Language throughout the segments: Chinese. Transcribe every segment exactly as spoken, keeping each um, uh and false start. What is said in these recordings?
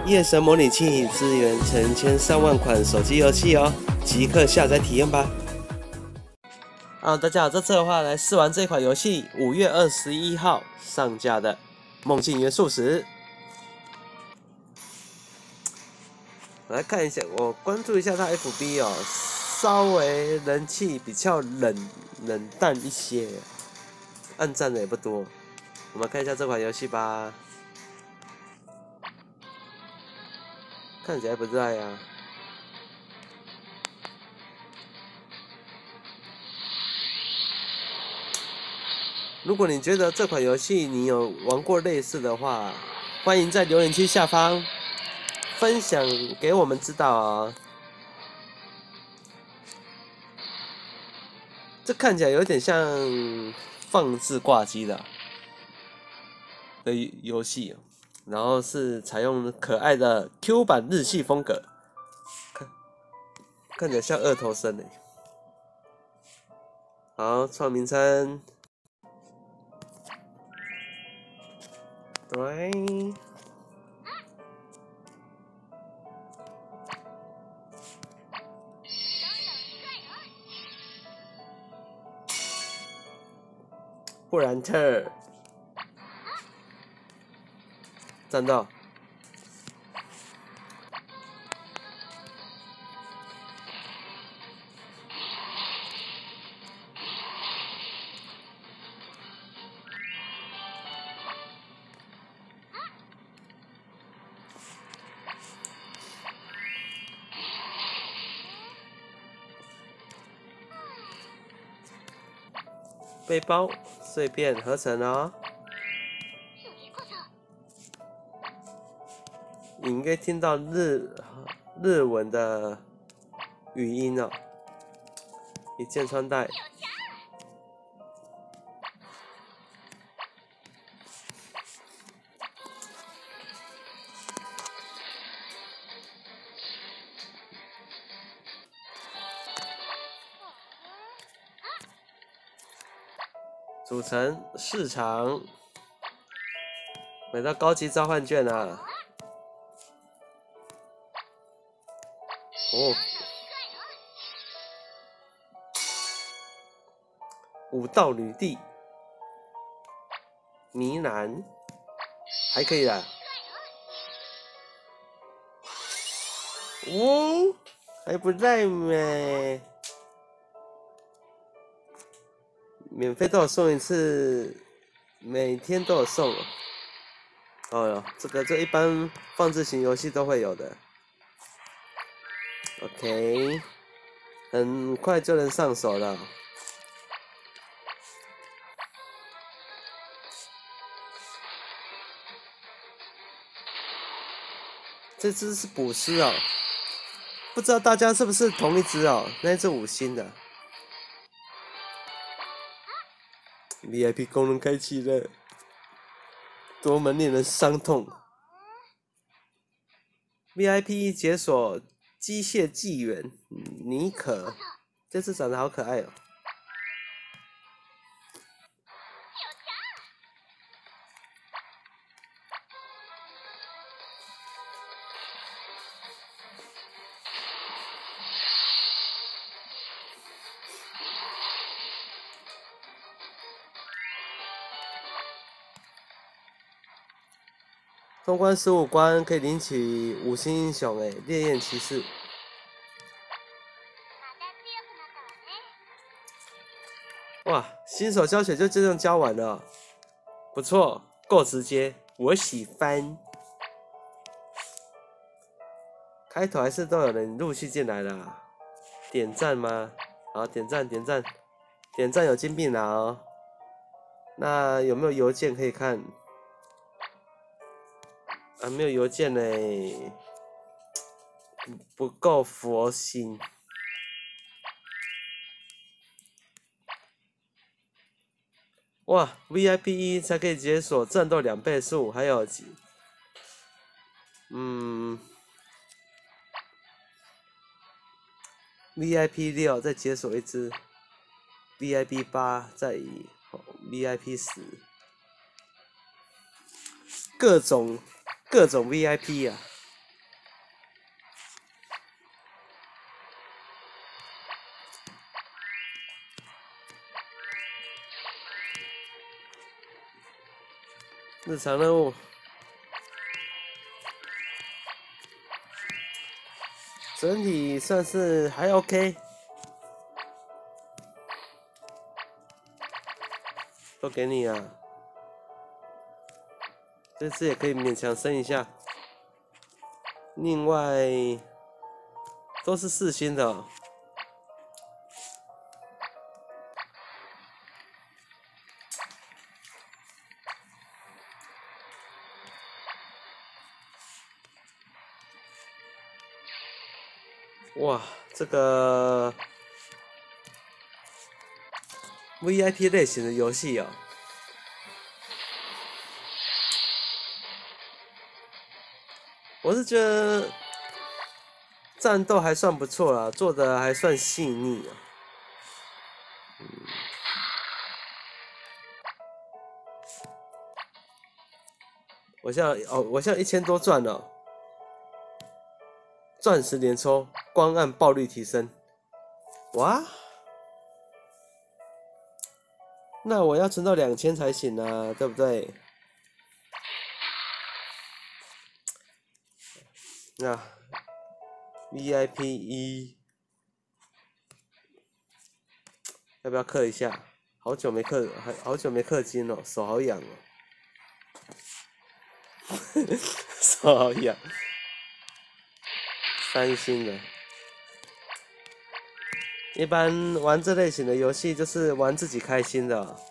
夜神模拟器支援成千上万款手机游戏哦，即刻下载体验吧！啊，大家好，这次的话来试玩这款游戏，五月二十一号上架的《梦境元素石》。我来看一下，我关注一下它 F B 哦，稍微人气比较冷冷淡一些，按赞的也不多。我们看一下这款游戏吧。 看起来不赖啊！如果你觉得这款游戏你有玩过类似的话，欢迎在留言区下方分享给我们知道啊！这看起来有点像放置挂机的的游戏，然后是采用可爱的 Q 版日系风格，看看起来像二头身诶。好，创名称。 对，布兰特，战斗，背包碎片合成哦。你应该听到日日文的语音哦。一件穿戴。组成市场，买到高级召唤券啊！哦，武道女帝，呢喃，还可以啦。哦，还不赖咩？ 免费都有送一次，每天都有送哦。哦哟，这个这一般放置型游戏都会有的。OK， 很快就能上手了。这只是捕师哦，不知道大家是不是同一只哦？那只五星的。 V I P 功能开启了，多么令人伤痛 ！V I P 解锁机械纪元妮可，这只长得好可爱哦。通关十五关可以领取五星英雄诶，烈焰骑士。哇，新手教学就这样教完了，不错，够直接，我喜欢。开头还是都有人陆续进来了，点赞吗？好，点赞点赞点赞有金币拿哦。那有没有邮件可以看？ 啊，没有邮件呢，不够佛心。哇 ，V I P 一才可以解锁战斗两倍速，还有，嗯 ，V I P 六再解锁一只 ，V I P 八再以 V I P 十，各种。 各种 V I P 啊， 日常任务，整体算是还 OK， 都给你啊。这次也可以勉强升一下。另外都是四星的哦。哇，这个 V I P 类型的游戏哦，我是觉得战斗还算不错啦，做的还算细腻啊。嗯，我现在哦，我现在一千多钻了，钻石连抽，光暗爆率提升，哇！那我要存到两千才行啊，对不对？那 V I P 一要不要氪一下？好久没氪，还好久没氪金了，手好痒哦，手好痒。三星的，一般玩这类型的游戏就是玩自己开心的哦，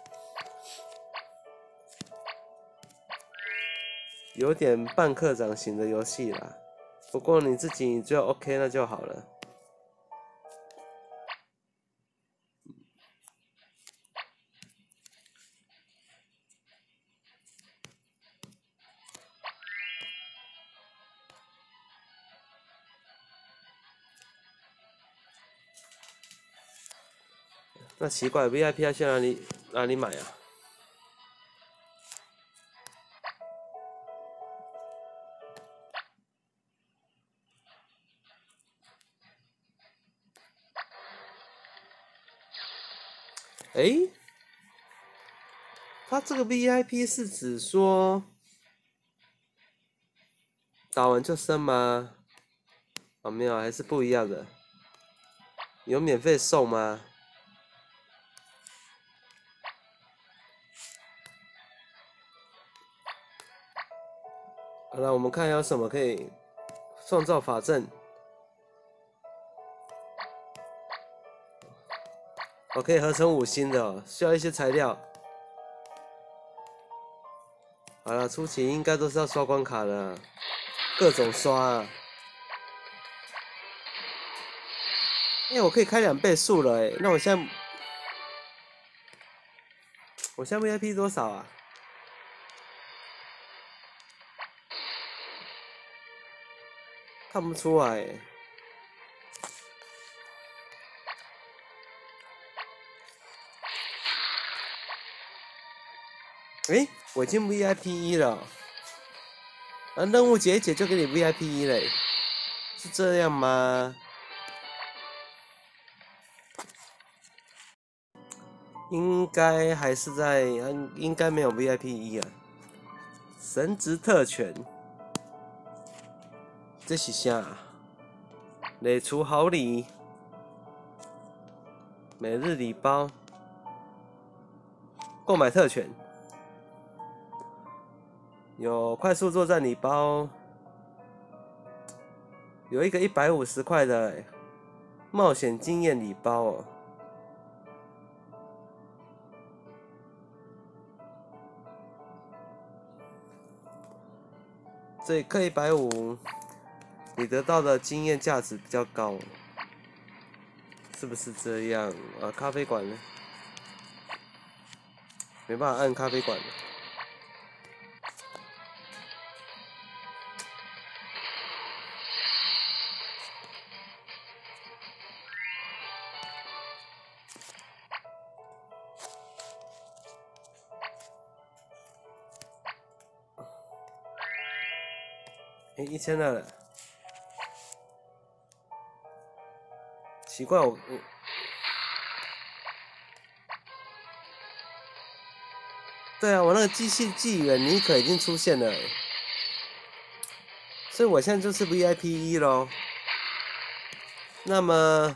有点半课长型的游戏啦。不过你自己就 OK 那就好了。那奇怪 ，V I P 要去哪里哪里买啊？诶，他这个 V I P 是指说打完就升吗？哦，没有，还是不一样的。有免费送吗？好了，我们看有什么可以创造法阵。我可以合成五星的哦，需要一些材料。好了，初期应该都是要刷关卡的，各种刷啊。哎，我可以开两倍速了哎，那我现在，我现在 V I P 多少啊？看不出来哎。哎，我已经 V I P 一了，啊，任务解一解就给你 V I P 一嘞，是这样吗？应该还是在，应该没有 V I P 一啊。神职特权，这是啥？累出好礼，每日礼包，购买特权。有快速作战礼包，有一个一百五十块的冒险经验礼包哦。所以氪一百五，你得到的经验价值比较高，是不是这样啊？咖啡馆呢？没办法按咖啡馆了。哎，一千二了，奇怪，我对啊，我那个机器纪元尼可已经出现了，所以我现在就是 V I P 一咯。那么，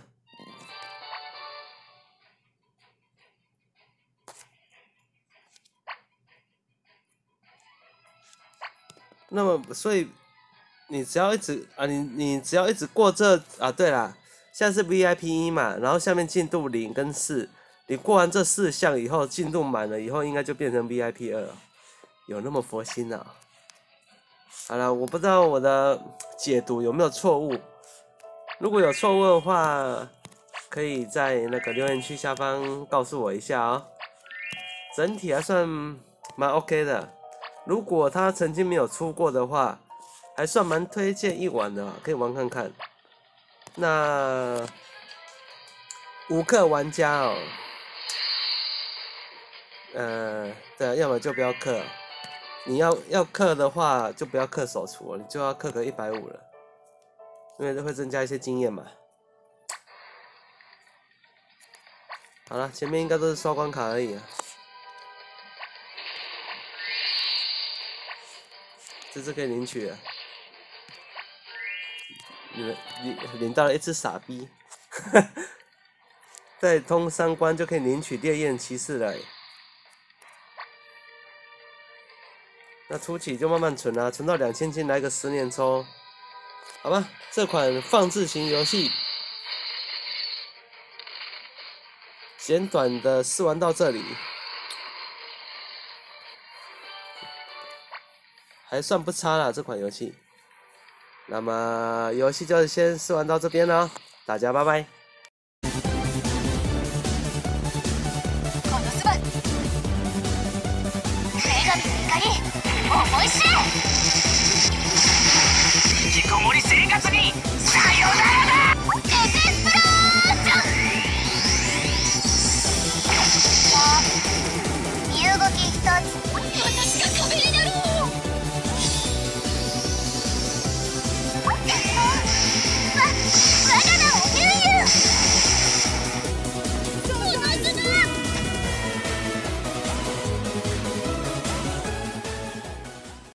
那么所以你只要一直啊，你你只要一直过这啊，对啦，现在是 V I P 一嘛，然后下面进度零跟四。你过完这四项以后，进度满了以后，应该就变成 V I P 二了。有那么佛心啊？好了，我不知道我的解读有没有错误。如果有错误的话，可以在那个留言区下方告诉我一下哦。整体还算蛮 OK 的。如果他曾经没有出过的话，还算蛮推荐一玩的，可以玩看看。那无氪玩家哦。呃，对，要么就不要氪。你要要氪的话，就不要氪手厨，你就要氪个一百五了，因为这会增加一些经验嘛。好了，前面应该都是刷关卡而已啊。这次可以领取了，领领领到了一只傻逼，再通三关就可以领取烈焰骑士了。那初期就慢慢存啊，存到两千金来个十年抽，好吧？这款放置型游戏，简短的试玩到这里，还算不差啦，这款游戏。那么游戏就先试玩到这边了，大家拜拜。 おいしい！引きこもり生活にさよなら！